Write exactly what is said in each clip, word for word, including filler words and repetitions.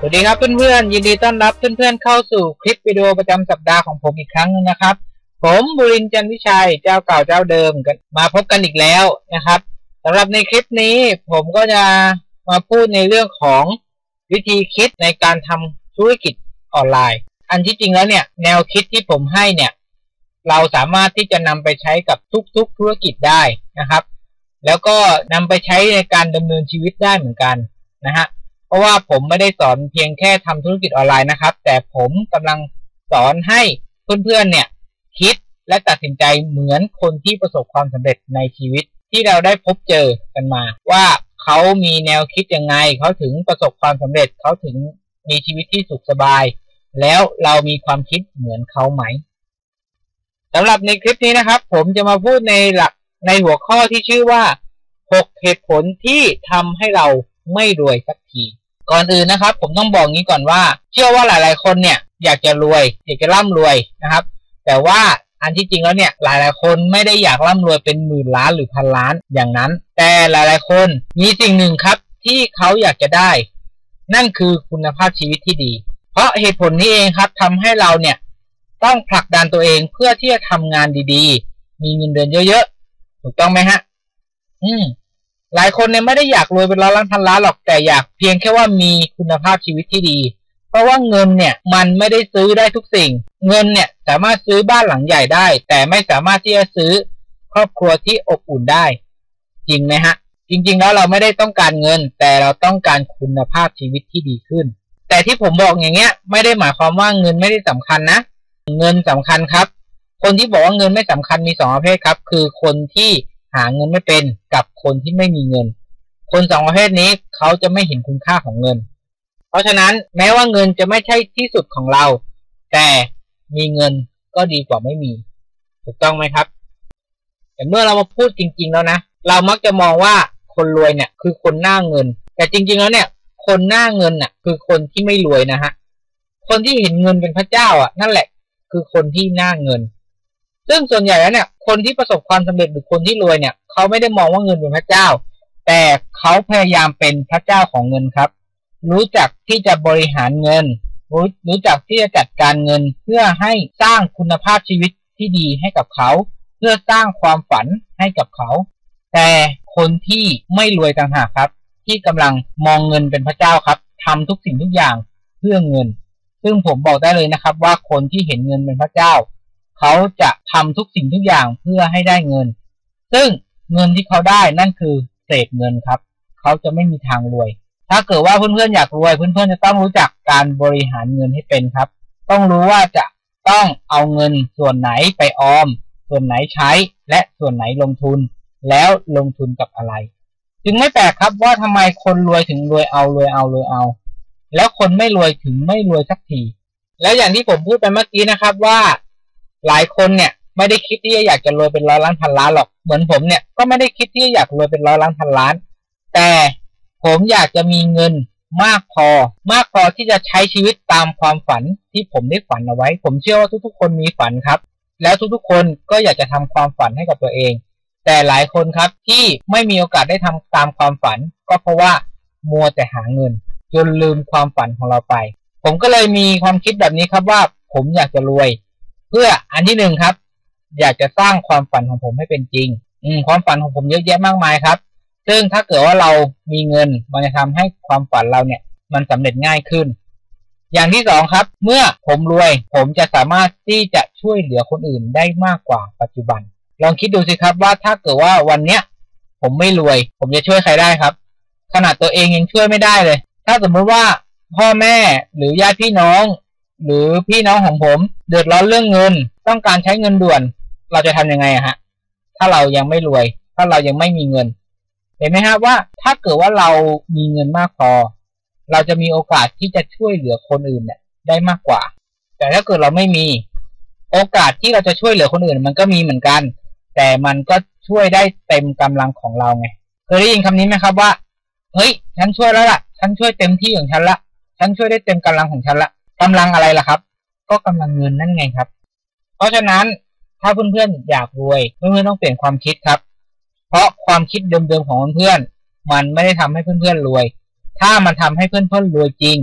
วัสดีครับเพื่อนๆยินดีต้อนรับเพื่อนๆเข้าสู่คลิปวิดีโอประจำสัปดาห์ของผมอีกครั้งนึงนะครับผมบุรินทร์ จันทร์วิชัยเจ้าเก่าเจ้าเดิมกันมาพบกันอีกแล้วนะครับสำหรับในคลิปนี้ผมก็จะมาพูดในเรื่องของวิธีคิดในการทำธุรกิจออนไลน์อันที่จริงแล้วเนี่ยแนวคิดที่ผมให้เนี่ยเราสามารถที่จะนำไปใช้กับทุกๆธุรกิจได้นะครับแล้วก็นำไปใช้ในการดำเนินชีวิตได้เหมือนกันนะฮะเพราะว่าผมไม่ได้สอนเพียงแค่ทำธุรกิจออนไลน์นะครับแต่ผมกำลังสอนให้เพื่อนๆเนี่ยคิดและตัดสินใจเหมือนคนที่ประสบความสำเร็จในชีวิตที่เราได้พบเจอกันมาว่าเขามีแนวคิดยังไงเขาถึงประสบความสำเร็จเขาถึงมีชีวิตที่สุขสบายแล้วเรามีความคิดเหมือนเขาไหมสำหรับในคลิปนี้นะครับผมจะมาพูดในหลักในหัวข้อที่ชื่อว่าหกเหตุผลที่ทำให้เราไม่รวยสักทีก่อนอื่นนะครับผมต้องบอกงี้ก่อนว่าเชื่อว่าหลายๆคนเนี่ยอยากจะรวยอยากจะร่ำรวยนะครับแต่ว่าอันที่จริงแล้วเนี่ยหลายๆคนไม่ได้อยากร่ำรวยเป็นหมื่นล้านหรือพันล้านอย่างนั้นแต่หลายๆคนมีสิ่งหนึ่งครับที่เขาอยากจะได้นั่นคือคุณภาพชีวิตที่ดีเพราะเหตุผลนี้เองครับทำให้เราเนี่ยต้องผลักดันตัวเองเพื่อที่จะทำงานดีๆมีเงินเดือนเยอะๆถูกต้องไหมฮะอืมหลายคนเนี่ยไม่ได้อยากรวยเป็นร้อยล้านพันล้านหรอกแต่อยากเพียงแค่ว่ามีคุณภาพชีวิตที่ดีเพราะว่าเงินเนี่ยมันไม่ได้ซื้อได้ทุกสิ่งเงินเนี่ยสามารถซื้อบ้านหลังใหญ่ได้แต่ไม่สามารถที่จะซื้อครอบครัวที่อบอุ่นได้จริงไหมฮะจริงๆแล้วเราไม่ได้ต้องการเงินแต่เราต้องการคุณภาพชีวิตที่ดีขึ้นแต่ที่ผมบอกอย่างเงี้ยไม่ได้หมายความว่าเงินไม่ได้สำคัญนะเงินสำคัญครับคนที่บอกว่าเงินไม่สำคัญมีสองประเภทครับคือคนที่หาเงินไม่เป็นกับคนที่ไม่มีเงินคนสองประเภทนี้เขาจะไม่เห็นคุณค่าของเงินเพราะฉะนั้นแม้ว่าเงินจะไม่ใช่ที่สุดของเราแต่มีเงินก็ดีกว่าไม่มีถูกต้องไหมครับแต่เมื่อเรามาพูดจริงๆแล้วนะเรามักจะมองว่าคนรวยเนี่ยคือคนหน้าเงินแต่จริงๆแล้วเนี่ยคนหน้าเงินน่ะคือคนที่ไม่รวยนะฮะคนที่เห็นเงินเป็นพระเจ้าอ่ะนั่นแหละคือคนที่หน้าเงินซึ่งส่วนใหญ่แล้วเนี่ยคนที่ประสบความสำเร็จหรือคนที่รวยเนี่ยเขาไม่ได้มองว่าเงินเป็นพระเจ้าแต่เขาพยายามเป็นพระเจ้าของเงินครับรู้จักที่จะบริหารเงินรู้รู้จักที่จะจัดการเงินเพื่อให้สร้างคุณภาพชีวิตที่ดีให้กับเขาเพื่อสร้างความฝันให้กับเขาแต่คนที่ไม่รวยต่างหากครับที่กำลังมองเงินเป็นพระเจ้าครับทำทุกสิ่งทุกอย่างเพื่อเงินซึ่งผมบอกได้เลยนะครับว่าคนที่เห็นเงินเป็นพระเจ้าเขาจะทำทุกสิ่งทุกอย่างเพื่อให้ได้เงินซึ่งเงินที่เขาได้นั่นคือเศษเงินครับเขาจะไม่มีทางรวยถ้าเกิดว่าเพื่อนๆอยากรวยเพื่อนๆจะต้องรู้จักการบริหารเงินให้เป็นครับต้องรู้ว่าจะต้องเอาเงินส่วนไหนไปออมส่วนไหนใช้และส่วนไหนลงทุนแล้วลงทุนกับอะไรจึงไม่แปลกครับว่าทำไมคนรวยถึงรวยเอารวยเอารวยเอาแล้วคนไม่รวยถึงไม่รวยสักทีแล้วอย่างที่ผมพูดไปเมื่อกี้นะครับว่าหลายคนเนี่ยไม่ได้คิดที่จะอยากจะรวยเป็นร้อยล้านพันล้านหรอกเหมือนผมเนี่ยก็ไม่ได้คิดที่จะอยากรวยเป็นร้อยล้านพันล้านแต่ผมอยากจะมีเงินมากพอมากพอที่จะใช้ชีวิตตามความฝันที่ผมได้ฝันเอาไว้ผมเชื่อว่าทุกๆคนมีฝันครับแล้วทุกๆคนก็อยากจะทำความฝันให้กับตัวเองแต่หลายคนครับที่ไม่มีโอกาสได้ทำตามความฝันก็เพราะว่ามัวแต่หาเงินจนลืมความฝันของเราไปผมก็เลยมีความคิดแบบนี้ครับว่าผมอยากจะรวยเพื่ออันที่หนึ่งครับอยากจะสร้างความฝันของผมให้เป็นจริงอืมความฝันของผมเยอะแยะมากมายครับซึ่งถ้าเกิดว่าเรามีเงินมันจะทำให้ความฝันเราเนี่ยมันสำเร็จง่ายขึ้นอย่างที่สองครับเมื่อผมรวยผมจะสามารถที่จะช่วยเหลือคนอื่นได้มากกว่าปัจจุบันลองคิดดูสิครับว่าถ้าเกิดว่าวันเนี้ยผมไม่รวยผมจะช่วยใครได้ครับขนาดตัวเองยังช่วยไม่ได้เลยถ้าสมมติว่าพ่อแม่หรือญาติพี่น้องหรือพี่น้องของผมเดือดร้อนเรื่องเงินต้องการใช้เงินด่วนเราจะทำยังไงอะฮะถ้าเรายังไม่รวยถ้าเรายังไม่มีเงินเห็นไหมฮะว่าถ้าเกิดว่าเรามีเงินมากพอเราจะมีโอกาสที่จะช่วยเหลือคนอื่นเนี่ยได้มากกว่าแต่ถ้าเกิดเราไม่มีโอกาสที่เราจะช่วยเหลือคนอื่นมันก็มีเหมือนกันแต่มันก็ช่วยได้เต็มกำลังของเราไงเคยได้ยินคำนี้ไหมครับว่าเฮ้ยฉันช่วยแล้วล่ะฉันช่วยเต็มที่ของฉันละฉันช่วยได้เต็มกำลังของฉันละกำลังอะไรล่ะครับก็กำลังเงินนั่นไงครับเพราะฉะนั้นถ้าเพื่อนๆอยากรวยเพื่อนๆต้องเปลี่ยนความคิดครับเพราะความคิดเดิมๆของเพื่อนๆมันไม่ได้ทำให้เพื่อนๆรวยถ้ามันทำให้เพื่อนๆรวยจริง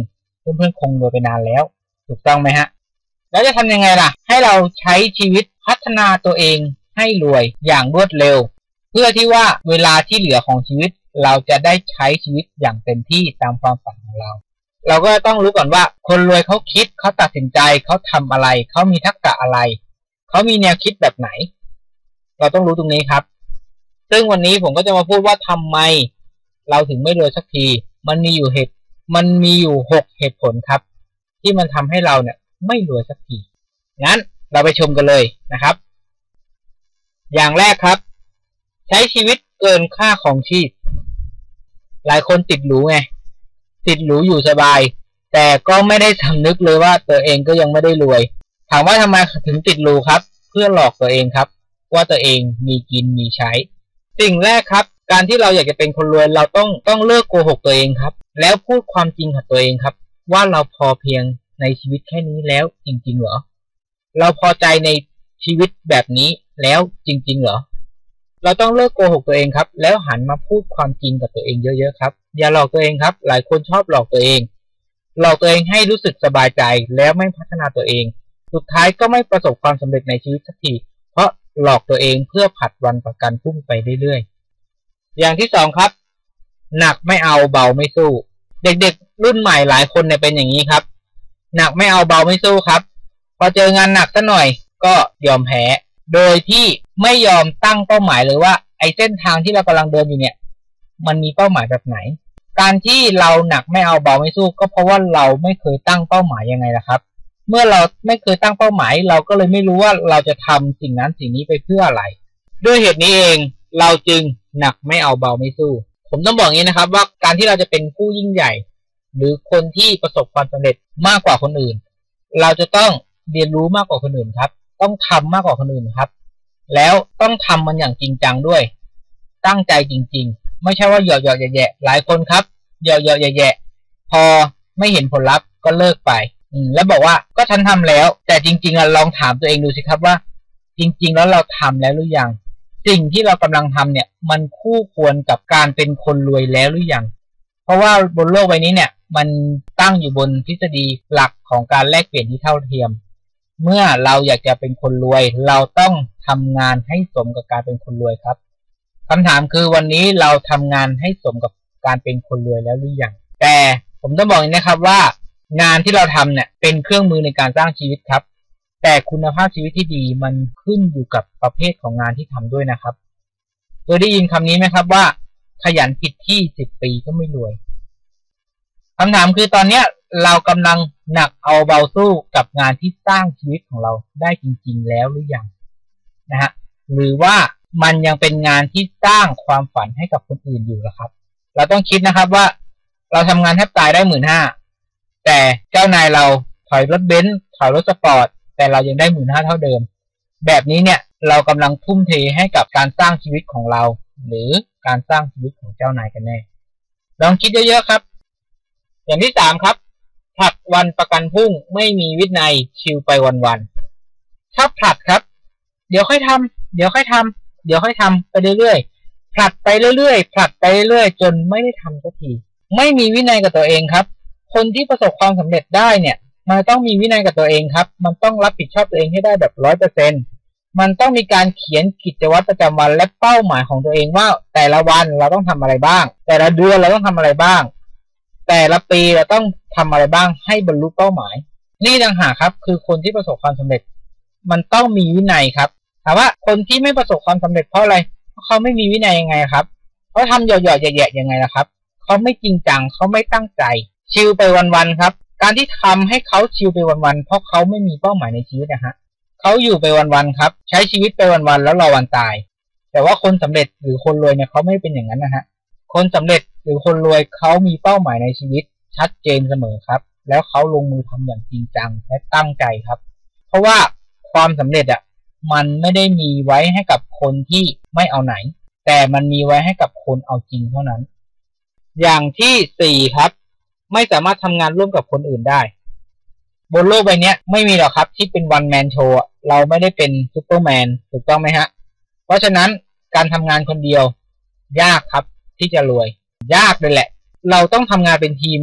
เพื่อนๆคงรวยไปนานแล้วถูกต้องไหมฮะแล้วจะทำยังไงล่ะให้เราใช้ชีวิตพัฒนาตัวเองให้รวยอย่างรวดเร็วเพื่อที่ว่าเวลาที่เหลือของชีวิตเราจะได้ใช้ชีวิตอย่างเต็มที่ตามความฝันของเราเราก็ต้องรู้ก่อนว่าคนรวยเขาคิดเขาตัดสินใจเขาทำอะไรเขามีทักษะอะไรเขามีแนวคิดแบบไหนเราต้องรู้ตรงนี้ครับซึ่งวันนี้ผมก็จะมาพูดว่าทำไมเราถึงไม่รวยสักทีมันมีอยู่เหตุมันมีอยู่หกเหตุผลครับที่มันทำให้เราเนี่ยไม่รวยสักทีงั้นเราไปชมกันเลยนะครับอย่างแรกครับใช้ชีวิตเกินค่าของชีพหลายคนติดหรูไงติดหรูอยู่สบายแต่ก็ไม่ได้สำนึกเลยว่าตัวเองก็ยังไม่ได้รวยถามว่าทำไมถึงติดหรูครับเพื่อหลอกตัวเองครับว่าตัวเองมีกินมีใช้สิ่งแรกครับการที่เราอยากจะเป็นคนรวยเราต้องต้องเลิกโกหกตัวเองครับแล้วพูดความจริงกับตัวเองครับว่าเราพอเพียงในชีวิตแค่นี้แล้วจริงๆเหรอเราพอใจในชีวิตแบบนี้แล้วจริงๆเหรอเราต้องเลิกโกหกตัวเองครับแล้วหันมาพูดความจริงกับตัวเองเยอะๆครับอย่าหลอกตัวเองครับหลายคนชอบหลอกตัวเองหลอกตัวเองให้รู้สึกสบายใจแล้วไม่พัฒนาตัวเองสุดท้ายก็ไม่ประสบความสำเร็จในชีวิตสักทีเพราะหลอกตัวเองเพื่อผัดวันประกันพรุ่งไปเรื่อยๆอย่างที่สองครับหนักไม่เอาเบาไม่สู้เด็กๆรุ่นใหม่หลายคนเนี่ยเป็นอย่างนี้ครับหนักไม่เอาเบาไม่สู้ครับพอเจองานหนักซะหน่อยก็ยอมแพ้โดยที่ไม่ยอมตั้งเป้าหมายเลยว่าไอ้เส้นทางที่เรากำลังเดินอยู่เนี่ยมันมีเป้าหมายแบบไหนการที่เราหนักไม่เอาเบาไม่สู้ก็เพราะว่าเราไม่เคยตั้งเป้าหมายยังไงล่ะครับเมื่อเราไม่เคยตั้งเป้าหมายเราก็เลยไม่รู้ว่าเราจะทำสิ่งนั้นสิ่งนี้ไปเพื่ออะไรด้วยเหตุนี้เองเราจึงหนักไม่เอาเบาไม่สู้ผมต้องบอกงี้นะครับว่าการที่เราจะเป็นผู้ยิ่งใหญ่หรือคนที่ประสบความสำเร็จมากกว่าคนอื่นเราจะต้องเรียนรู้มากกว่าคนอื่นครับต้องทำมากกว่าคนอื่นครับแล้วต้องทำมันอย่างจริงจังด้วยตั้งใจจริงๆไม่ใช่ว่าหยอกหยอกแย่ๆหลายคนครับหยอกหยอกแย่ๆพอไม่เห็นผลลัพธ์ก็เลิกไปแล้วบอกว่าก็ฉันทำแล้วแต่จริงๆอ่ะลองถามตัวเองดูสิครับว่าจริงๆแล้วเราทำแล้วหรือยังสิ่งที่เรากำลังทำเนี่ยมันคู่ควรกับการเป็นคนรวยแล้วหรือยังเพราะว่าบนโลกใบนี้เนี่ยมันตั้งอยู่บนทฤษฎีหลักของการแลกเปลี่ยนที่เท่าเทียมเมื่อเราอยากจะเป็นคนรวยเราต้องทำงานให้สมกับการเป็นคนรวยครับคำถามคือวันนี้เราทำงานให้สมกับการเป็นคนรวยแล้วหรือยังแต่ผมต้องบอกนะครับว่างานที่เราทำเนี่ยเป็นเครื่องมือในการสร้างชีวิตครับแต่คุณภาพชีวิตที่ดีมันขึ้นอยู่กับประเภทของงานที่ทำด้วยนะครับเคยได้ยินคำนี้ไหมครับว่าขยันผิดที่สิบปีก็ไม่รวยคำถามคือตอนนี้เรากำลังหนักเอาเบาสู้กับงานที่สร้างชีวิตของเราได้จริงๆแล้วหรือยังนะฮะหรือว่ามันยังเป็นงานที่สร้างความฝันให้กับคนอื่นอยู่ล่ะครับเราต้องคิดนะครับว่าเราทำงานแทบตายได้หมื่นห้าแต่เจ้านายเราถอยรถเบนซ์ถอยรถสปอร์ตแต่เรายังได้หมื่นห้าเท่าเดิมแบบนี้เนี่ยเรากำลังทุ่มเทให้กับการสร้างชีวิตของเราหรือการสร้างชีวิตของเจ้านายกันแน่ลองคิดเยอะๆครับอย่างที่สามครับผลัดวันประกันพรุ่งไม่มีวินัยชิลไปวันๆถ้าผลัดครับเดี๋ยวค่อยทำเดี๋ยวค่อยทำเดี๋ยวค่อยทำไปเรื่อยๆผลัดไปเรื่อยๆผลัดไปเรื่อยๆจนไม่ได้ทำสักทีไม่มีวินัยกับตัวเองครับคนที่ประสบความสำเร็จได้เนี่ยมันต้องมีวินัยกับตัวเองครับมันต้องรับผิดชอบตัวเองให้ได้แบบ ร้อยเปอร์เซ็นต์ มันต้องมีการเขียนกิจวัตรประจำวันและเป้าหมายของตัวเองว่าแต่ละวันเราต้องทำอะไรบ้างแต่ละเดือนเราต้องทำอะไรบ้างแต่ละปีเราต้องทำอะไรบ้างให้บรรลุเป้าหมายนี่ต่างหากครับคือคนที่ประสบความสำเร็จมันต้องมีวินัยครับถามว่าคนที่ไม่ประสบความสำเร็จเพราะอะไรเพราะเขาไม่มีวินัยยังไงครับเขาทำหยอดๆแย่ๆยังไงล่ะครับเขาไม่จริงจังเขาไม่ตั้งใจชิลไปวันๆครับการที่ทำให้เขาชิลไปวันๆเพราะเขาไม่มีเป้าหมายในชีวิตนะฮะเขาอยู่ไปวันๆครับใช้ชีวิตไปวันๆแล้วรอวันตายแต่ว่าคนสำเร็จหรือคนรวยเนี่ยเขาไม่เป็นอย่างนั้นนะฮะคนสำเร็จหรือคนรวยเขามีเป้าหมายในชีวิตชัดเจนเสมอครับแล้วเขาลงมือทำอย่างจริงจังและตั้งใจครับเพราะว่าความสำเร็จอ่ะมันไม่ได้มีไว้ให้กับคนที่ไม่เอาไหนแต่มันมีไว้ให้กับคนเอาจริงเท่านั้นอย่างที่สี่ครับไม่สามารถทำงานร่วมกับคนอื่นได้บนโลกใบนี้ไม่มีหรอกครับที่เป็นวันแมนโชว์เราไม่ได้เป็นซูเปอร์แมนถูกต้องไหมฮะเพราะฉะนั้นการทำงานคนเดียวยากครับที่จะรวยยากเลยแหละเราต้องทำงานเป็นทีมครับ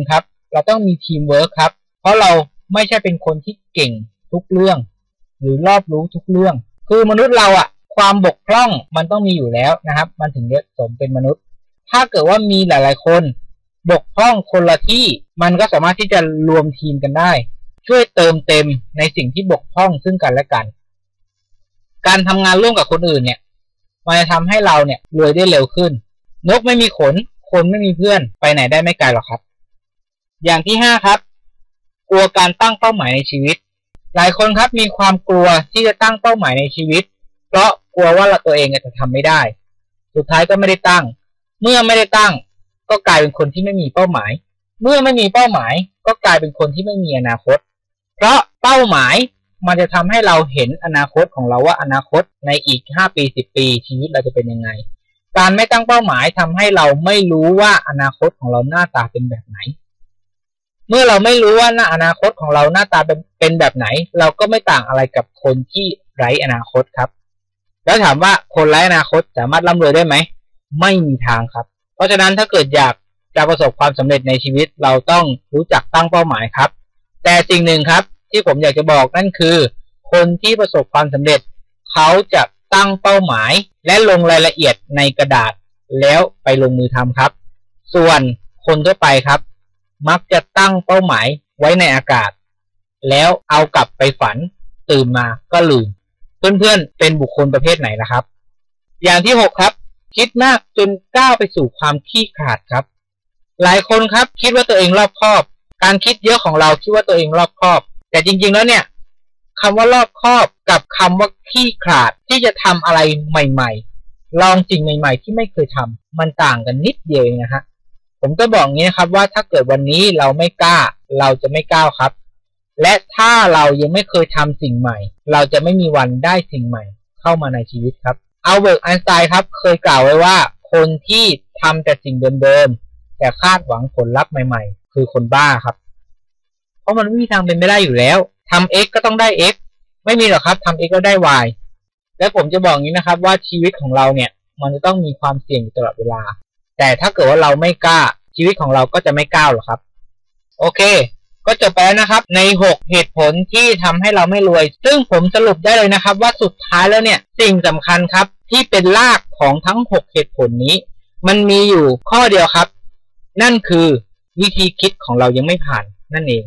เราต้องมีทีมเวิร์คครับเพราะเราไม่ใช่เป็นคนที่เก่งทุกเรื่องหรือรอบรู้ทุกเรื่องคือมนุษย์เราอะความบกพร่องมันต้องมีอยู่แล้วนะครับมันถึงจะสมเป็นมนุษย์ถ้าเกิดว่ามีหลายๆคนบกพร่องคนละที่มันก็สามารถที่จะรวมทีมกันได้ช่วยเติมเต็มในสิ่งที่บกพร่องซึ่งกันและกันการทำงานร่วมกับคนอื่นเนี่ยมันจะทำให้เราเนี่ยรวยได้เร็วขึ้นนกไม่มีขนคนไม่มีเพื่อนไปไหนได้ไม่ไกลหรอกครับอย่างที่ห้าครับกลัวการตั้งเป้าหมายในชีวิตหลายคนครับมีความกลัวที่จะตั้งเป้าหมายในชีวิตเพราะกลัวว่าเราตัวเองจะทำไม่ได้สุดท้ายก็ไม่ได้ตั้งเมื่อไม่ได้ตั้งก็กลายเป็นคนที่ไม่มีเป้าหมายเมื่อไม่มีเป้าหมายก็กลายเป็นคนที่ไม่มีอนาคตเพราะเป้าหมายมันจะทำให้เราเห็นอนาคตของเราว่าอนาคตในอีกห้าปีสิบปีชีวิตเราจะเป็นยังไงการไม่ตั้งเป้าหมายทำให้เราไม่รู้ว่าอนาคตของเราหน้าตาเป็นแบบไหนเมื่อเราไม่รู้ว่าหน้าอนาคตของเราหน้าตาเป็นเป็นแบบไหนเราก็ไม่ต่างอะไรกับคนที่ไร้อนาคตครับแล้วถามว่าคนไร้อนาคตสามารถร่ำรวยได้ไหมไม่มีทางครับเพราะฉะนั้นถ้าเกิดอยากจะประสบความสำเร็จในชีวิตเราต้องรู้จักตั้งเป้าหมายครับแต่สิ่งหนึ่งครับที่ผมอยากจะบอกนั่นคือคนที่ประสบความสำเร็จเขาจะตั้งเป้าหมายและลงรายละเอียดในกระดาษแล้วไปลงมือทำครับส่วนคนทั่วไปครับมักจะตั้งเป้าหมายไว้ในอากาศแล้วเอากลับไปฝันตื่นมาก็ลืมเพื่อนๆเป็นบุคคลประเภทไหนล่ะครับอย่างที่หกครับคิดมากจนก้าวไปสู่ความขี้ขลาดครับหลายคนครับคิดว่าตัวเองรอบคอบการคิดเยอะของเราคิดว่าตัวเองรอบคอบแต่จริงๆแล้วเนี่ยคำว่ารอบคอบกับคำว่าขี้ขลาดที่จะทำอะไรใหม่ๆลองสิ่งใหม่ๆที่ไม่เคยทำมันต่างกันนิดเดียวเองนะฮะผมก็บอกงี้นะครับว่าถ้าเกิดวันนี้เราไม่กล้าเราจะไม่ก้าวครับและถ้าเรายังไม่เคยทำสิ่งใหม่เราจะไม่มีวันได้สิ่งใหม่เข้ามาในชีวิตครับอัลเบิร์ต ไอน์สไตน์ครับเคยกล่าวไว้ว่าคนที่ทำแต่สิ่งเดิมๆแต่คาดหวังผลลัพธ์ใหม่ๆคือคนบ้าครับเพราะมันไม่มีทางเป็นไม่ได้อยู่แล้วทำ X ก็ต้องได้ X ไม่มีหรอกครับทำ X แล้วได้ Y และผมจะบอกงี้นะครับว่าชีวิตของเราเนี่ยมันจะต้องมีความเสี่ยงอยู่ตลอดเวลาแต่ถ้าเกิดว่าเราไม่กล้าชีวิตของเราก็จะไม่ก้าวหรอกครับโอเคก็จบไปแล้วนะครับในหกเหตุผลที่ทำให้เราไม่รวยซึ่งผมสรุปได้เลยนะครับว่าสุดท้ายแล้วเนี่ยสิ่งสำคัญครับที่เป็นรากของทั้งหกเหตุผลนี้มันมีอยู่ข้อเดียวครับนั่นคือวิธีคิดของเรายังไม่ผ่านนั่นเอง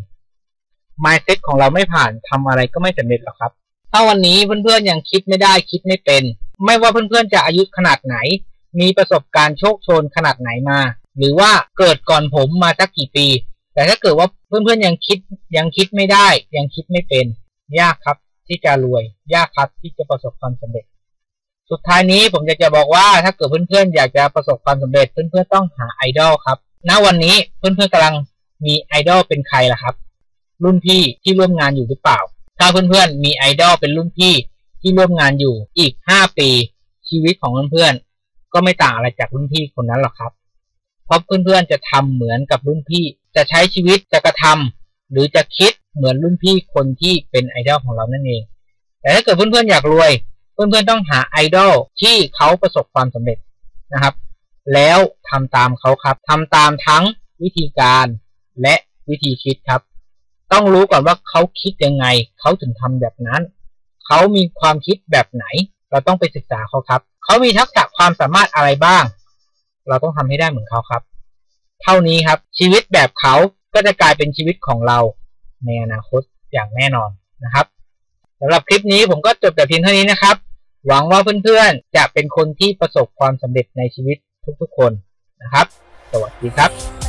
mindset ของเราไม่ผ่านทำอะไรก็ไม่สำเร็จหรอกครับถ้าวันนี้เพื่อนๆยังคิดไม่ได้คิดไม่เป็นไม่ว่าเพื่อนๆจะอายุขนาดไหนมีประสบการณ์โชคโชนขนาดไหนมาหรือว่าเกิดก่อนผมมาสักกี่ปีแต่ถ้าเกิดว่าเพื่อนๆยังคิดยังคิดไม่ได้ยังคิดไม่เป็นยากครับที่จะรวยยากครับที่จะประสบความสำเร็จสุดท้ายนี้ผมอยากจะบอกว่าถ้าเกิดเพื่อนๆอยากจะประสบความสำเร็จเพื่อนๆต้องหาไอดอลครับณวันนี้เพื่อนๆกำลังมีไอดอลเป็นใครล่ะครับรุ่นพี่ที่ร่วมงานอยู่หรือเปล่าถ้าเพื่อนๆมีไอดอลเป็นรุ่นพี่ที่ร่วมงานอยู่อีกห้าปีชีวิตของเพื่อนๆก็ไม่ต่างอะไรจากรุ่นพี่คนนั้นหรอกครับเพราะเพื่อนๆจะทำเหมือนกับรุ่นพี่จะใช้ชีวิตจะกระทำหรือจะคิดเหมือนรุ่นพี่คนที่เป็นไอดอลของเรานั่นเองแต่ถ้าเกิดเพื่อนๆอยากรวยเพื่อนๆต้องหาไอดอลที่เขาประสบความสำเร็จนะครับแล้วทำตามเขาครับทำตามทั้งวิธีการและวิธีคิดครับต้องรู้ก่อนว่าเขาคิดยังไงเขาถึงทำแบบนั้นเขามีความคิดแบบไหนเราต้องไปศึกษาเขาครับเขามีทักษะความสามารถอะไรบ้างเราต้องทำให้ได้เหมือนเขาครับเท่านี้ครับชีวิตแบบเขาก็จะกลายเป็นชีวิตของเราในอนาคตอย่างแน่นอนนะครับสำหรับคลิปนี้ผมก็จบแต่เพียงเท่านี้นะครับหวังว่าเพื่อนๆจะเป็นคนที่ประสบความสำเร็จในชีวิตทุกๆคนนะครับสวัสดีครับ